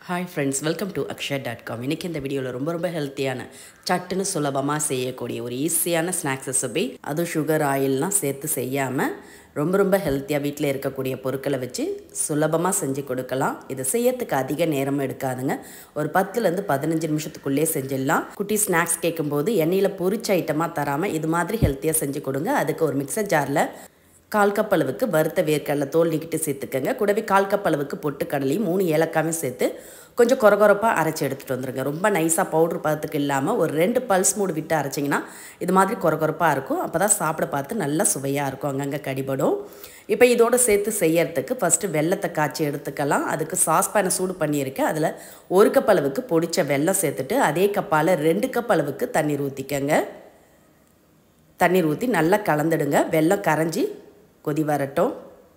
Hi friends, welcome to akshay.com. இன்னைக்கு இந்த வீடியோல ரொம்ப ஹெல்த்தியான சட்டுன்னு சுலபமா செய்யக்கூடிய ஒரு ஈஸியான ஸ்நாக்ஸ் ரெசிபி. அது சுகர் ஆயில்லாம் சேர்த்து செய்யாம ரொம்ப ஹெல்த்தியா வீட்ல இருக்கக்கூடிய பொருட்களை வச்சு சுலபமா செஞ்சு கொடுக்கலாம். இது செய்யறதுக்கு அதிக நேரம் எடுக்காதுங்க. ஒரு 10 ல இருந்து 15 நிமிஷத்துக்குள்ளே செஞ்சிடலாம். குட்டி ஸ்நாக்ஸ் கேக்கும்போது எண்ணெயில பொரிச்ச ஐட்டமா தராம இது மாதிரி ஹெல்த்தியா செஞ்சு கொடுங்க. அதுக்கு ஒரு மிக்ஸர் ஜார்ல 1/4 கப் அளவுக்கு வறுத்த வேர்க்கடலை தோல் நீக்கிட்டு சேர்த்துக்கங்க. கூடவே 1/4 கப் அளவுக்கு பொட்டுக்கடலையும் 3 ஏலக்காயும் சேர்த்து கொஞ்சம் கொரகொரப்பாக அரைச்சி எடுத்துகிட்டு வந்துருங்க. ரொம்ப நைஸாக பவுட்ரு பதத்துக்கு இல்லாமல் ஒரு 2 பல்ஸ் மூடு விட்டு அரைச்சிங்கன்னா இது மாதிரி கொரகொரப்பாக இருக்கும். அப்போ தான் சாப்பிட பார்த்து நல்லா சுவையாக இருக்கும், அங்கங்கே கடிபடும். இப்போ இதோடு சேர்த்து செய்யறதுக்கு ஃபஸ்ட்டு வெல்லத்தை காய்ச்சி எடுத்துக்கலாம். அதுக்கு சாஸ்பேனை சூடு பண்ணியிருக்கேன். அதில் 1 கப் அளவுக்கு பொடிச்ச வெல்லம் சேர்த்துட்டு அதே கப்பால் 2 கப் அளவுக்கு தண்ணீர் ஊற்றிக்கங்க. தண்ணீர் ஊற்றி நல்லா கலந்துடுங்க. வெல்லம் கரைஞ்சி கொதி வரட்டும்.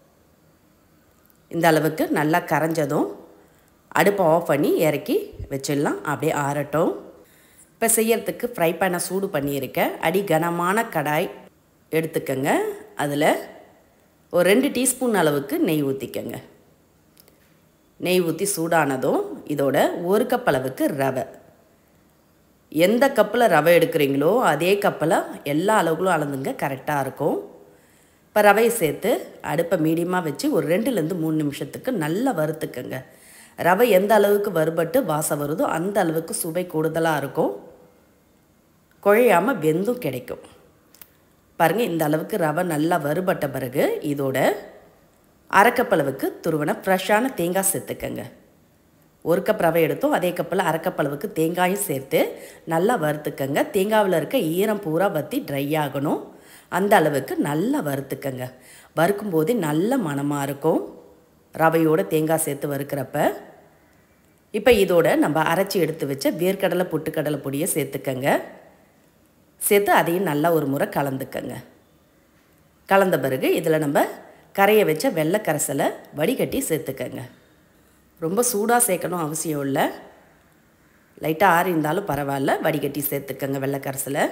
இந்த அளவுக்கு நல்லா கரைஞ்சதும் அடுப்பை ஆஃப் பண்ணி இறக்கி வச்சிடலாம். அப்படியே ஆறட்டும். இப்போ செய்யறதுக்கு ஃப்ரை பேனை சூடு பண்ணியிருக்கேன். அடி கனமான கடாய் எடுத்துக்கங்க. அதில் ஒரு 2 டீஸ்பூன் அளவுக்கு நெய் ஊற்றிக்கங்க. நெய் ஊற்றி சூடானதும் இதோட 1 கப் அளவுக்கு ரவை, எந்த கப்பில் ரவை எடுக்கிறீங்களோ அதே கப்பில் எல்லா அளவுகளும் அளந்துங்க, கரெக்டாக இருக்கும். இப்போ ரவையை சேர்த்து அடுப்பை மீடியமாக வச்சு ஒரு 2லேருந்து 3 நிமிஷத்துக்கு நல்லா வறுத்துக்கங்க. ரவை எந்த அளவுக்கு வறுபட்டு வாசம் வருதோ அந்த அளவுக்கு சுவை கூடுதலாக இருக்கும். குழையாமல் வெந்தும் கிடைக்கும். பாருங்கள், இந்த அளவுக்கு ரவை நல்லா வறுபட்ட பிறகு இதோட 1/2 கப் அளவுக்கு துருவன ஃப்ரெஷ்ஷான தேங்காய் சேர்த்துக்கங்க. 1 கப் ரவை எடுத்தோம், அதே கப்பில் 1/2 கப் அளவுக்கு தேங்காயும் சேர்த்து நல்லா வறுத்துக்கங்க. தேங்காயில் இருக்க ஈரம் பூரா வற்றி ட்ரை ஆகணும். அந்த அளவுக்கு நல்லா வறுத்துக்கங்க. வறுக்கும் போதே நல்ல மணமாக இருக்கும் ரவையோடு தேங்காய் சேர்த்து வறுக்கிறப்ப. இப்போ இதோட நம்ம அரைச்சி எடுத்து வச்ச வேர்க்கடலை பொட்டுக்கடலை பொடியை சேர்த்துக்கங்க. சேர்த்து அதையும் நல்லா ஒரு முறை கலந்துக்கங்க. கலந்த பிறகு இதில் நம்ம கரையை வச்ச வெள்ளை கரைசலை வடிகட்டி சேர்த்துக்கங்க. ரொம்ப சூடாக சேர்க்கணும் அவசியம் இல்லை, லைட்டாக ஆறி இருந்தாலும் பரவாயில்ல, வடிகட்டி சேர்த்துக்கங்க வெள்ளை கரைசலை.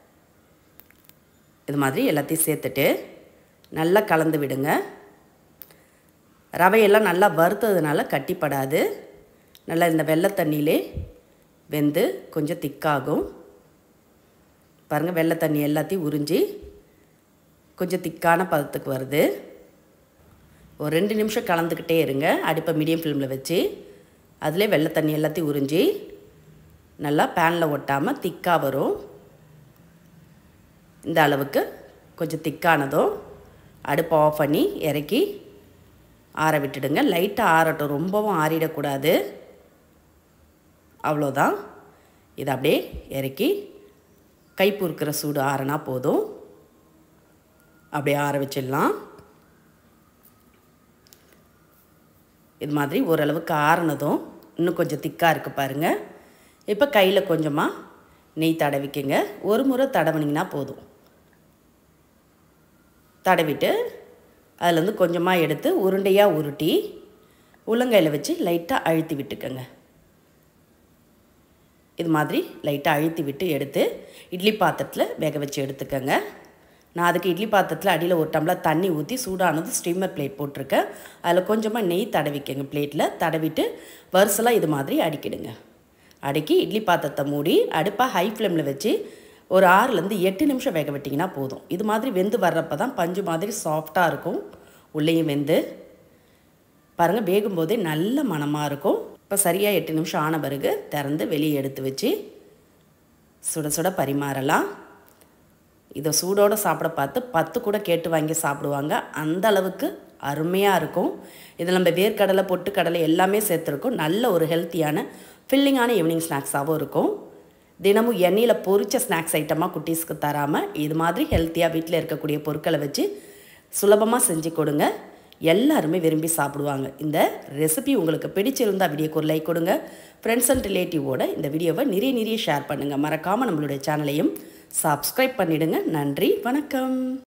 இது மாதிரி எல்லாத்தையும் சேர்த்துட்டு நல்லா கலந்து விடுங்க. ரவையெல்லாம் நல்லா வறுத்ததுனால கட்டிப்படாது. நல்லா இந்த வெள்ளை தண்ணியிலே வெந்து கொஞ்சம் திக்காகும். பாருங்கள், வெள்ளை தண்ணி எல்லாத்தையும் உறிஞ்சி கொஞ்சம் திக்கான பதத்துக்கு வருது. ஒரு 2 நிமிஷம் கலந்துக்கிட்டே இருங்க. அடுப்பை மீடியம் ஃப்ளேமில் வச்சு அதிலே வெள்ளை தண்ணி எல்லாத்தையும் உறிஞ்சி நல்லா பேனில் ஒட்டாமல் திக்காக வரும். இந்த அளவுக்கு கொஞ்சம் திக்கானதும் அடுப்பை ஆஃப் பண்ணி இறக்கி ஆற விட்டுடுங்க. லைட்டாக ஆறட்டும், ரொம்பவும் ஆறிடக்கூடாது. அவ்வளோதான். இதை அப்படியே இறக்கி கைப்பொறுக்கிற சூடு ஆறினா போதும். அப்படியே ஆற வச்சிடலாம். இது மாதிரி ஓரளவுக்கு ஆறினதும் இன்னும் கொஞ்சம் திக்காக இருக்குது பாருங்கள். இப்போ கையில் கொஞ்சமாக நெய் தடவிக்கங்க. ஒரு முறை தடவினீங்கன்னா போதும். தடவிட்டு அதிலேருந்து கொஞ்சமாக எடுத்து உருண்டையாக உருட்டி உள்ளங்கையில் வச்சு லைட்டாக அழுத்தி விட்டுக்கங்க. இது மாதிரி லைட்டாக அழுத்தி விட்டு எடுத்து இட்லி பாத்திரத்தில் வேக வச்சு எடுத்துக்கங்க. நான் அதுக்கு இட்லி பாத்திரத்தில் அடியில் ஒரு டம்ளர் தண்ணி ஊற்றி சூடானது ஸ்டீமர் பிளேட் போட்டிருக்கேன். அதில் கொஞ்சமாக நெய் தடவிக்கங்க. பிளேட்டில் தடவிட்டு வரிசலாக இது மாதிரி அடிக்கிடுங்க. அடுக்கி இட்லி பாத்திரத்தை மூடி அடுப்பை ஹை ஃப்ளேமில் வச்சு ஒரு 6லேருந்து 8 நிமிஷம் வேக விட்டிங்கன்னா போதும். இது மாதிரி வெந்து வர்றப்போ தான் பஞ்சு மாதிரி சாஃப்டாக இருக்கும். உள்ளேயும் வெந்து பாருங்கள், வேகும்போதே நல்ல மணமாக இருக்கும். இப்போ சரியாக 8 நிமிஷம் ஆன பிறகு திறந்து வெளியே எடுத்து வச்சு சுட சுட பரிமாறலாம். இதை சூடோடு சாப்பிட பார்த்து 10 கூட கேட்டு வாங்கி சாப்பிடுவாங்க. அந்த அளவுக்கு அருமையாக இருக்கும். இதில் நம்ம வேர்க்கடலை பொட்டுக்கடலை எல்லாமே சேர்த்துருக்கோம். நல்ல ஒரு ஹெல்த்தியான ஃபில்லிங்கான ஈவினிங் ஸ்நாக்ஸாகவும் இருக்கும். தினமும் எண்ணெயில் பொரிச்ச ஸ்நாக்ஸ் ஐட்டமாக குட்டீஸ்க்கு தராமல் இது மாதிரி ஹெல்த்தியாக வீட்டில் இருக்கக்கூடிய பொருட்களை வச்சு சுலபமாக செஞ்சு கொடுங்க. எல்லாருமே விரும்பி சாப்பிடுவாங்க. இந்த ரெசிபி உங்களுக்கு பிடிச்சிருந்தால் வீடியோக்கு ஒரு லைக் கொடுங்க. ஃப்ரெண்ட்ஸ் அண்ட் ரிலேட்டிவோட இந்த வீடியோவை நிறைய ஷேர் பண்ணுங்கள். மறக்காமல் நம்மளுடைய சேனலையும் சப்ஸ்கிரைப் பண்ணிவிடுங்க. நன்றி, வணக்கம்.